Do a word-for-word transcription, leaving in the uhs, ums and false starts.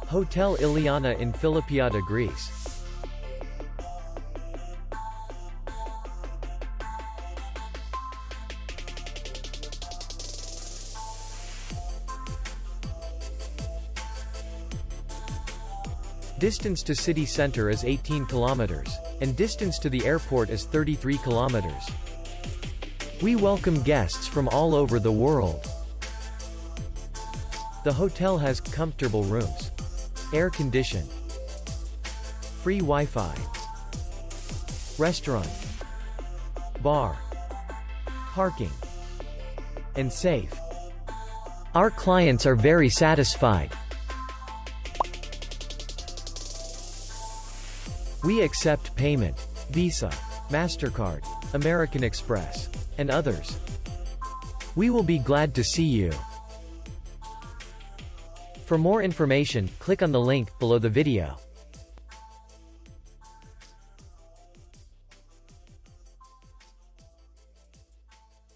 Hotel Iliana in Filippiada, Greece. Distance to city center is eighteen kilometers, and distance to the airport is thirty-three kilometers. We welcome guests from all over the world. The hotel has comfortable rooms, air condition, free Wi-Fi, restaurant, bar, parking, and safe. Our clients are very satisfied. We accept payment, Visa, MasterCard, American Express, and others. We will be glad to see you. For more information, click on the link below the video.